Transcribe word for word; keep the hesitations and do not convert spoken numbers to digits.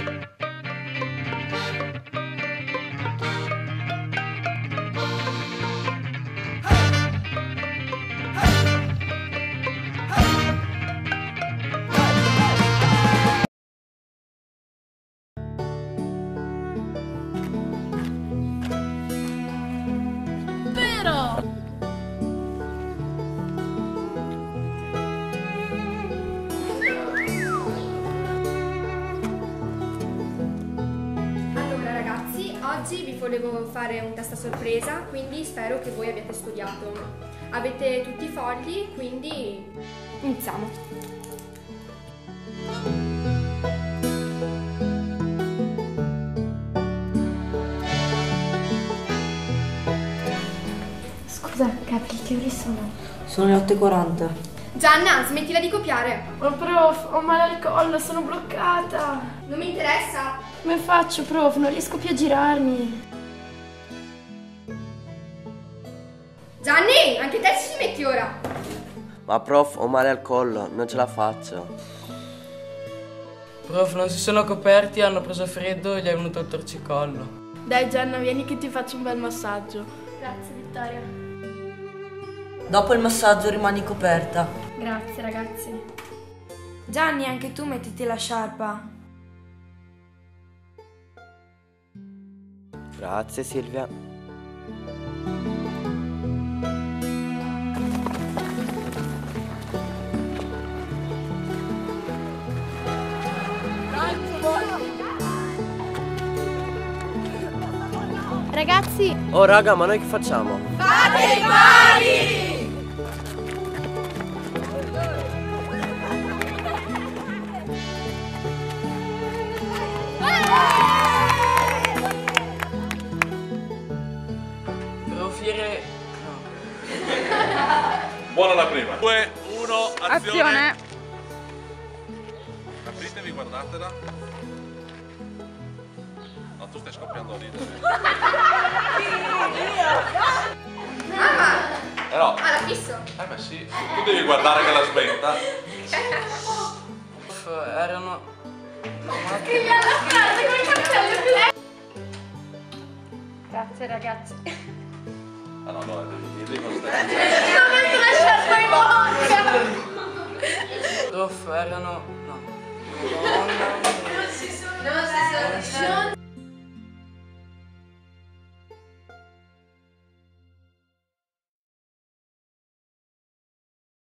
Oggi vi volevo fare un test a sorpresa, quindi spero che voi abbiate studiato. Avete tutti i fogli, quindi iniziamo. Scusa, Capri, che ore sono? Sono le otto e quaranta. Gianna, smettila di copiare. Oh, prof, ho male al collo, sono bloccata. Non mi interessa. Come faccio, prof? Non riesco più a girarmi. Gianni, anche te ci metti ora. Ma prof, ho male al collo, non ce la faccio. Prof, non si sono coperti, hanno preso freddo e gli è venuto il torcicollo. Dai Gianna, vieni che ti faccio un bel massaggio. Grazie Vittoria. Dopo il massaggio rimani coperta. Grazie ragazzi. Gianni, anche tu mettiti la sciarpa. Grazie Silvia. Ragazzi! Oh raga, ma noi che facciamo? Fate i pari! Profiere... no. Buona la prima. due, uno, azione. Azione. Apritevi, guardatela. No, tu stai scoppiando a ridere. Mamma! Eh no. Ah, la fisso. Eh beh sì, tu devi guardare che la smetta. Prof, erano... Scrivi alla casa con i capelli. Grazie ragazzi. Ah no, no, devi dirli con stai. Non metto la sciarpa in bocca. Prof, erano... no. Non si sono. Non si sono.